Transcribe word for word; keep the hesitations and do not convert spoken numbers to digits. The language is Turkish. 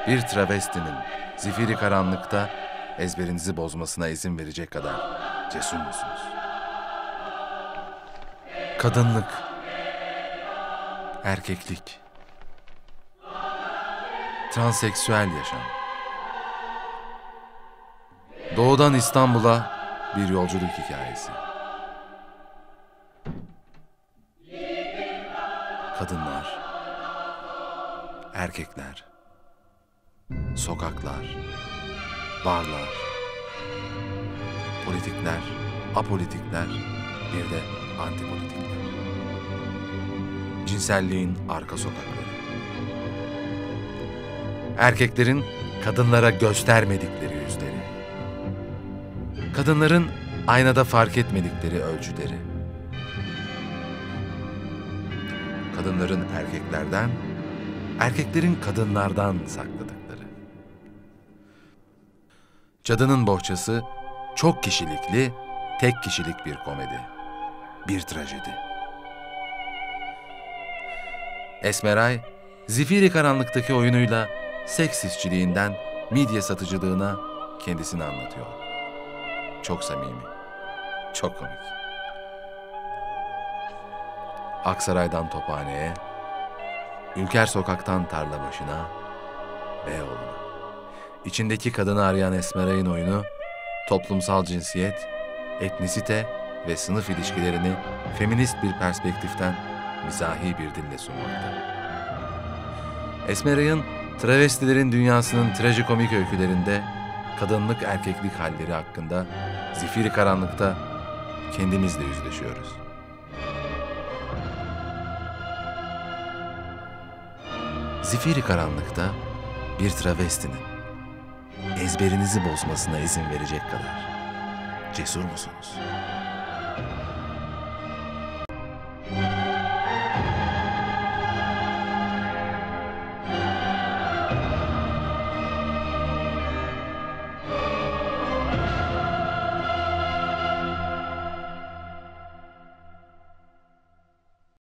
Bir travestinin zifiri karanlıkta ezberinizi bozmasına izin verecek kadar cesur musunuz? Kadınlık, erkeklik, transseksüel yaşam. Doğudan İstanbul'a bir yolculuk hikayesi. Kadınlar, erkekler, sokaklar, barlar, politikler, apolitikler, bir de antipolitikler. Cinselliğin arka sokakları. Erkeklerin kadınlara göstermedikleri yüzleri. Kadınların aynada fark etmedikleri ölçüleri. Kadınların erkeklerden, erkeklerin kadınlardan sakladıkları. Cadının Bohçası çok kişilikli, tek kişilik bir komedi. Bir trajedi. Esmeray, zifiri karanlıktaki oyunuyla seks işçiliğinden midye satıcılığına kendisini anlatıyor. Çok samimi, çok komik. Aksaray'dan Tophane'ye, Ülker Sokak'tan tarla başına, Beyoğlu'na. İçindeki kadını arayan Esmeray'ın oyunu, toplumsal cinsiyet, etnisite ve sınıf ilişkilerini feminist bir perspektiften mizahi bir dille sunmakta. Esmeray'ın travestilerin dünyasının trajikomik öykülerinde kadınlık erkeklik halleri hakkında zifiri karanlıkta kendimizle yüzleşiyoruz. Zifiri karanlıkta bir travestinin ezberinizi bozmasına izin verecek kadar cesur musunuz?